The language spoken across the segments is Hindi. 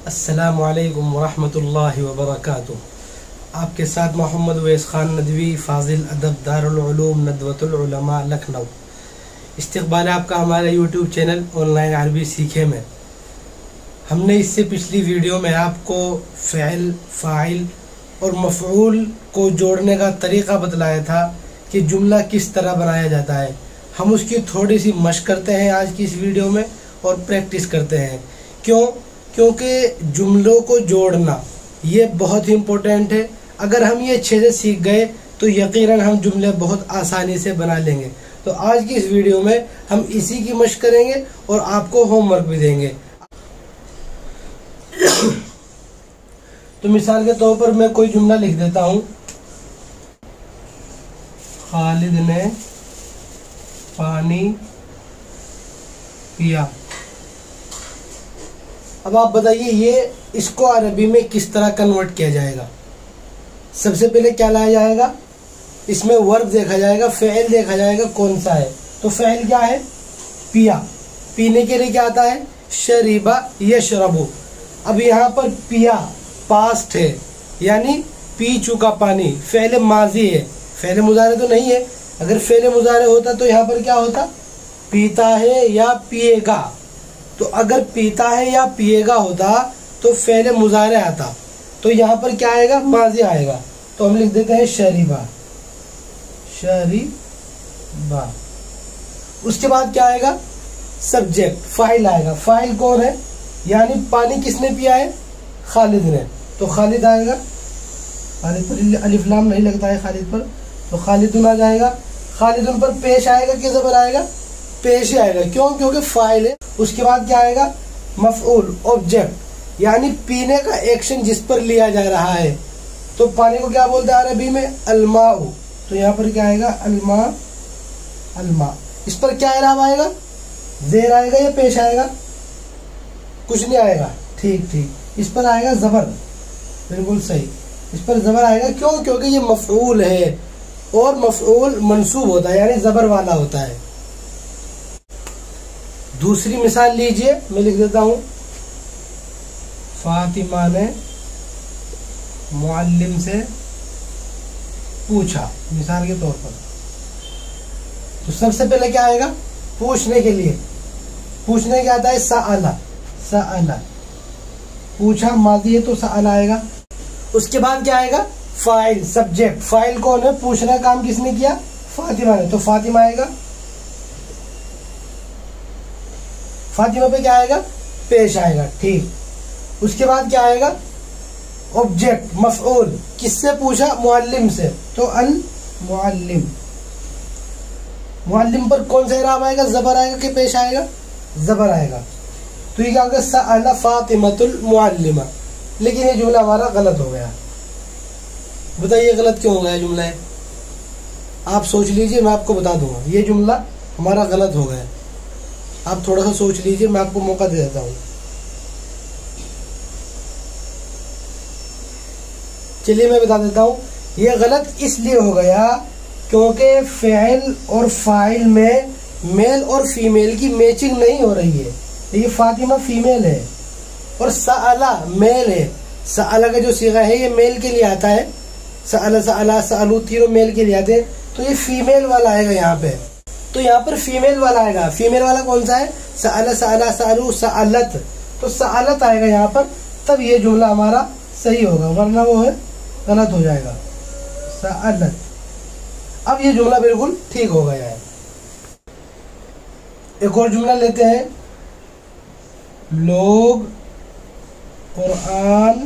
अस्सलामु अलैकुम वरहमतुल्लाहि वबरकातुह। आपके साथ मोहम्मद उवैस खान नदवी, फ़ाज़िल अदब, दारुल उलूम नदवतुल उलमा, लखनऊ। इस्तक़बाल है आपका हमारे यूट्यूब चैनल ऑनलाइन अरबी सीखे में। हमने इससे पिछली वीडियो में आपको फ़िल, फ़ाइल और मफ़ऊल को जोड़ने का तरीक़ा बतलाया था कि जुमला किस तरह बनाया जाता है। हम उसकी थोड़ी सी मशक़ करते हैं आज की इस वीडियो में और प्रैक्टिस करते हैं। क्योंकि जुमलों को जोड़ना ये बहुत ही इम्पोर्टेंट है। अगर हम ये अच्छे से सीख गए तो यकीनन हम जुमले बहुत आसानी से बना लेंगे। तो आज की इस वीडियो में हम इसी की मशक़ करेंगे और आपको होमवर्क भी देंगे। तो मिसाल के तौर पर मैं कोई जुमला लिख देता हूँ। खालिद ने पानी पिया। अब आप बताइए ये इसको अरबी में किस तरह कन्वर्ट किया जाएगा। सबसे पहले क्या लाया जाएगा, इसमें वर्ब देखा जाएगा, फ़ेल देखा जाएगा कौन सा है। तो फ़ेल क्या है, पिया। पीने के लिए क्या आता है, शरीबा यशरबु। अब यहाँ पर पिया पास्ट है यानी पी चुका पानी। फ़ेल माजी है, फ़ेल मुजारे तो नहीं है। अगर फ़ेल मुजारे होता तो यहाँ पर क्या होता, पीता है या पिएगा। तो अगर पीता है या पिएगा होता तो फ़ेल मुजारे आता। तो यहाँ पर क्या आएगा, माजी आएगा। तो हम लिख देते हैं शरीबा, शरीबा। उसके बाद क्या आएगा, सब्जेक्ट, फाइल आएगा। फाइल कौन है, यानी पानी किसने पिया है, खालिद ने। तो खालिद आएगा, खालिद पर अलिफ लाम नहीं लगता है खालिद पर, तो खालिदुन आ जाएगा। खालिदुन पर पेश आएगा कि ज़बर आएगा, पेश ही आएगा। क्यों, क्योंकि फाइल है। उसके बाद क्या आएगा, मफऊल, ऑब्जेक्ट, यानी पीने का एक्शन जिस पर लिया जा रहा है। तो पानी को क्या बोलते हैं अरबी में, अलमाउ। तो यहाँ पर क्या आएगा, अलमा, अलमा। इस पर क्या इराब आएगा, ज़ेर आएगा या पेश आएगा, कुछ नहीं आएगा। ठीक ठीक, इस पर आएगा ज़बर, बिल्कुल सही, इस पर ज़बर आएगा। क्यों, क्योंकि ये मफऊल है और मफऊल मंसूब होता है यानी ज़बर वाला होता है। दूसरी मिसाल लीजिए, मैं लिख देता हूं, फातिमा ने मुअल्लिम से पूछा, मिसाल के तौर पर। तो सबसे पहले क्या आएगा, पूछने के लिए, पूछने क्या आता है, सअला, सअला। पूछा माजी है तो सअला आएगा। उसके बाद क्या आएगा, फाइल, सब्जेक्ट। फाइल कौन है, पूछने का काम किसने किया, फातिमा ने। तो फातिमा आएगा। फातिमा पे क्या आएगा, पेश आएगा। ठीक। उसके बाद क्या आएगा, ऑब्जेक्ट, मफऊल। किससे पूछा, मुअल्लिम से। तो अल मुअल्लिम। मुअल्लिम पर कौन सा इराब आएगा, ज़बर आएगा कि पेश आएगा, ज़बर आएगा। तो ये क्या होगा, सअला फातिमतुल मुअल्लिमा। लेकिन ये जुमला हमारा गलत हो गया। बताइए गलत क्यों हो गया जुमला है, आप सोच लीजिए, मैं आपको बता दूंगा। ये जुमला हमारा गलत हो गया। आप थोड़ा सा सोच लीजिए, मैं आपको मौका दे देता हूं। चलिए मैं बता देता हूं, यह गलत इसलिए हो गया क्योंकि फ़ेल और फाइल में मेल और फीमेल की मैचिंग नहीं हो रही है। ये फातिमा फीमेल है और सअला मेल है। सअला का जो सीगा है ये मेल के लिए आता है। सअला, सअला, सअलू तीनों मेल के लिए आते हैं। तो ये फीमेल वाला आएगा यहाँ पे। तो यहाँ पर फीमेल वाला आएगा। फीमेल वाला कौन सा है, सअला, सअला, सअलू, सअलत। तो सअलत आएगा यहाँ पर, तब ये जुमला हमारा सही होगा, वरना वो है गलत हो जाएगा, सअलत। अब ये जुमला बिल्कुल ठीक हो गया है। एक और जुमला लेते हैं, लोग कुरान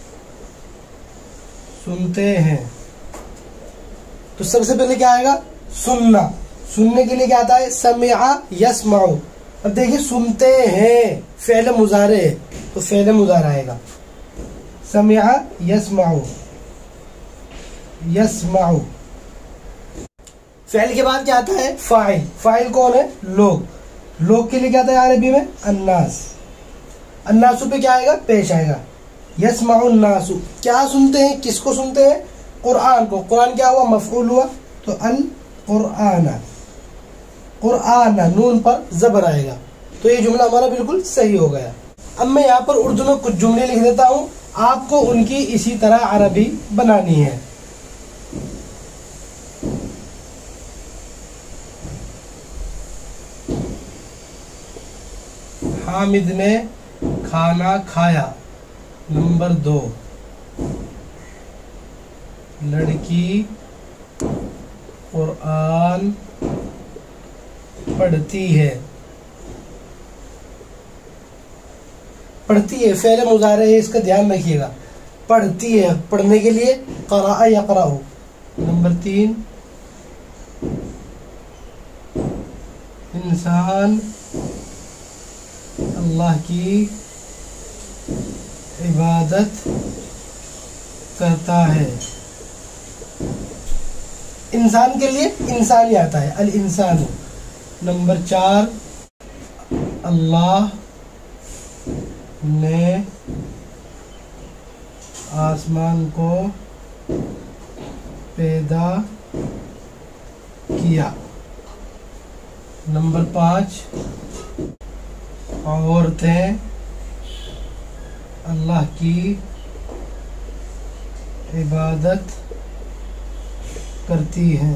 सुनते हैं। तो सबसे पहले क्या आएगा, सुनना। सुनने के लिए क्या आता है, समिआ यस्माउ। अब देखिए सुनते हैं, फ़ेल मुजारे, तो फ़ेल मुजारा आएगा, समिआ यस्माउ, यस्माउ। फ़ेल के बाद क्या आता है, फाइल। फाइल कौन है, लोग। लोग के लिए क्या आता है अरबी में, अन्नास। अन्नासु पे क्या आएगा, पेश आएगा, यस्माउ अन्नासु। क्या सुनते हैं, किसको सुनते हैं, कुरान को। कुरान क्या हुआ, मफऊल हुआ, तो अल कुराना, कुराना, नून पर ज़बर आएगा। तो ये जुमला हमारा बिल्कुल सही हो गया। अब मैं यहाँ पर उर्दू में कुछ जुमले लिख देता हूँ, आपको उनकी इसी तरह अरबी बनानी है। हामिद ने खाना खाया। नंबर 2, लड़की कुरान पढ़ती है। पढ़ती है फ़ेल मुज़ारे है, इसका ध्यान रखिएगा। पढ़ती है, पढ़ने के लिए क़राअ यक़राउ। नंबर 3, इंसान अल्लाह की इबादत करता है। इंसान के लिए इंसान ही आता है, अल इंसान। नंबर 4, अल्लाह ने आसमान को पैदा किया। नंबर 5, औरतें अल्लाह की इबादत करती हैं।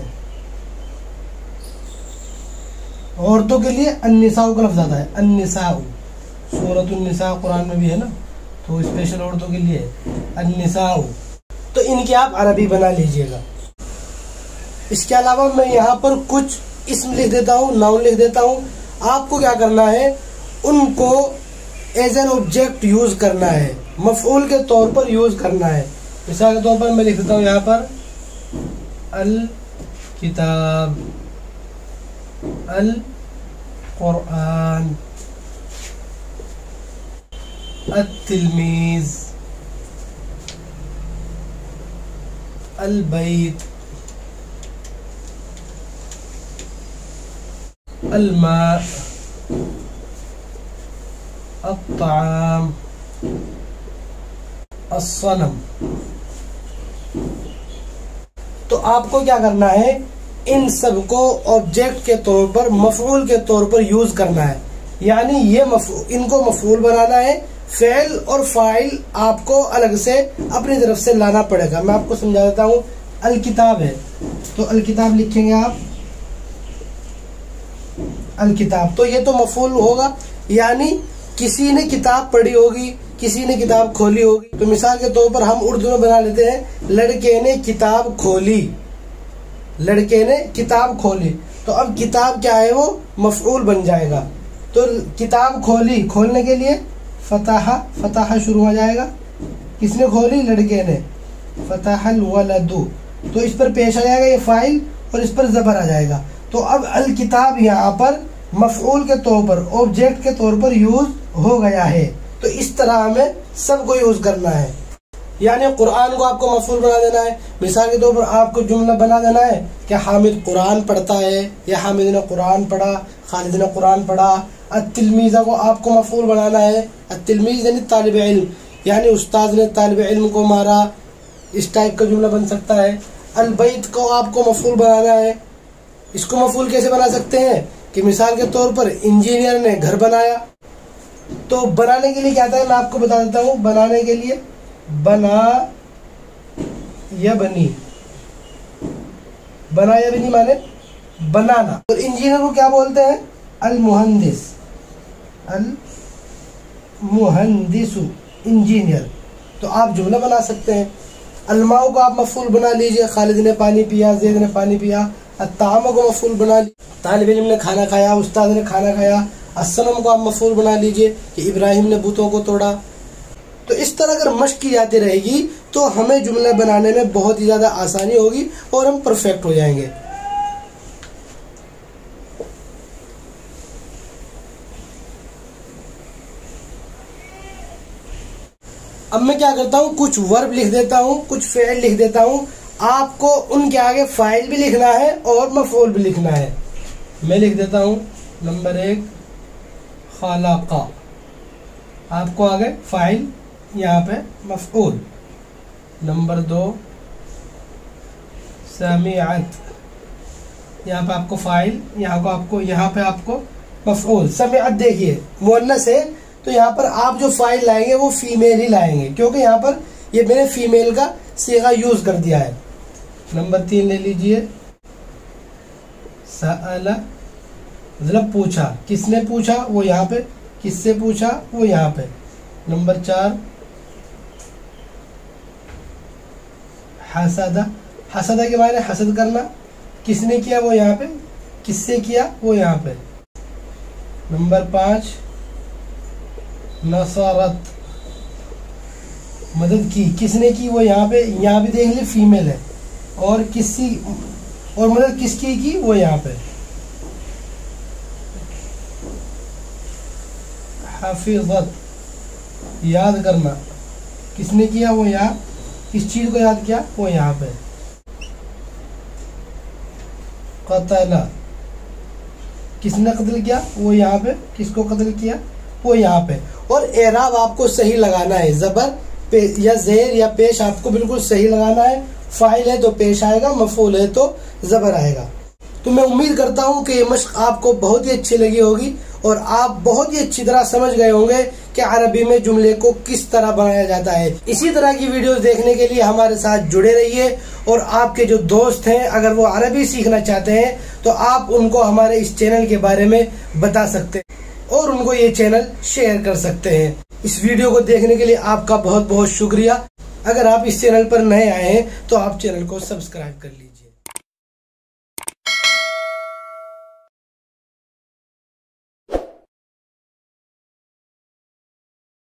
औरतों के लिए अन्निसाउ का लफ्ज़ आता है, अन्निसाउ। सूरतुन निसा कुरान में भी है ना, तो स्पेशल औरतों के लिए अन्निसाउ। तो इनकी आप अरबी बना लीजिएगा। इसके अलावा मैं यहाँ पर कुछ इस्म लिख देता हूँ, नाउन लिख देता हूँ। आपको क्या करना है, उनको एज एन ऑब्जेक्ट यूज करना है, मफऊल के तौर पर यूज करना है। मिसाल के तौर पर मैं लिख देता हूँ यहाँ पर अल किताब, अल कुरान, अत्तिलमीज़, अल बैत, अल मा, अत्ताम, अस्सनम। तो आपको क्या करना है, इन सब को ऑब्जेक्ट के तौर पर, मफऊल के तौर पर यूज करना है। यानी ये इनको मफऊल बनाना है। फेल और फाइल आपको अलग से अपनी तरफ से लाना पड़ेगा। मैं आपको समझा देता हूँ। अल किताब है तो अल किताब लिखेंगे आप, अल किताब, तो ये तो मफऊल होगा, यानी किसी ने किताब पढ़ी होगी, किसी ने किताब खोली होगी। तो मिसाल के तौर पर हम उर्दू में बना लेते हैं, लड़के ने किताब खोली, लड़के ने किताब खोली। तो अब किताब क्या है, वो मफऊल बन जाएगा। तो किताब खोली, खोलने के लिए फताहा, फताहा शुरू हो जाएगा। किसने खोली, लड़के ने। फताहल वलदु, तो इस पर पेश आ जाएगा ये फाइल और इस पर जबर आ जाएगा। तो अब अल किताब यहाँ पर मफऊल के तौर पर, ऑब्जेक्ट के तौर पर यूज हो गया है। तो इस तरह हमें सबको यूज करना है। यानी कुरान को आपको मफऊल बना देना है। मिसाल के तौर पर आपको जुमला बना देना है कि हामिद कुरान पढ़ता है, या हामिद ने कुरान पढ़ा, खालिद ने कुरान पढ़ा। अत्तिलमीज़ा को आपको मफऊल बनाना है। अत्तिलमीज़ यानी तालिब इल्म, यानी उस्ताद ने तालिब इल्म को मारा, इस टाइप का जुमला बन सकता है। अल बैत को आपको मफऊल बनाना है। इसको मफऊल कैसे बना सकते हैं कि मिसाल के तौर पर इंजीनियर ने घर बनाया। तो बनाने के लिए क्या था है, मैं आपको बता देता हूँ। बनाने के लिए बना या बनी, बना या बनी माने बनाना। और इंजीनियर को क्या बोलते हैं, अल मुहंदिस, अल मुहंदिसु, इंजीनियर। तो आप जुमला बना सकते हैं। अलमाओ को आप मफऊल बना लीजिए, खालिद ने पानी पिया, ज़ैद ने पानी पिया। अत्ताम को मफऊल बना लीजिए, तालिब इल्म ने खाना खाया, उस्ताद ने खाना खाया। अस्सनम को आप मफऊल बना लीजिए कि इब्राहिम ने बुतों को तोड़ा। तो इस तरह अगर मश्क की जाती रहेगी तो हमें जुमले बनाने में बहुत ही ज्यादा आसानी होगी और हम परफेक्ट हो जाएंगे। अब मैं क्या करता हूँ, कुछ वर्ब लिख देता हूँ, कुछ फेल लिख देता हूँ। आपको उनके आगे फाइल भी लिखना है और मफऊल भी लिखना है। मैं लिख देता हूँ नंबर 1 खलक़ा, आपको आगे फाइल, यहाँ पे मफऊल। नंबर 2 समीअत, यहाँ पे आपको फाइल, यहाँ पे आपको मफऊल। समीअत देखिए मुअन्नस है तो यहाँ पर आप जो फाइल लाएंगे वो फीमेल ही लाएंगे, क्योंकि यहाँ पर ये मैंने फीमेल का सीगा यूज कर दिया है। नंबर 3 ले लीजिए, सअला मतलब पूछा, किसने पूछा वो यहाँ पे, किससे पूछा वो यहाँ पे। नंबर 4 हसदा, हसदा के मायने हसद करना, किसने किया वो यहाँ पे, किससे किया वो यहाँ पे। नंबर 5 नसरत, मदद की, किसने की वो यहाँ पे, यहाँ भी देख ले फीमेल है, और किसी और मदद किसकी की वो यहाँ पे। हफीजत याद करना, किसने किया वो यहाँ, किस चीज को याद किया वो यहाँ पे। कतला, किसने कत्ल किया वो यहाँ पे, किसको कत्ल किया वो यहाँ पे। और एराब आपको सही लगाना है, जबर या जेर या पेश आपको बिल्कुल सही लगाना है। फाइल है तो पेश आएगा, मफूल है तो जबर आएगा। तो मैं उम्मीद करता हूँ कि ये मश्क आपको बहुत ही अच्छी लगी होगी और आप बहुत ही अच्छी तरह समझ गए होंगे कि अरबी में जुमले को किस तरह बनाया जाता है। इसी तरह की वीडियोस देखने के लिए हमारे साथ जुड़े रहिए, और आपके जो दोस्त हैं अगर वो अरबी सीखना चाहते हैं तो आप उनको हमारे इस चैनल के बारे में बता सकते हैं और उनको ये चैनल शेयर कर सकते हैं। इस वीडियो को देखने के लिए आपका बहुत बहुत शुक्रिया। अगर आप इस चैनल पर नए आए हैं तो आप चैनल को सब्सक्राइब कर लीजिए।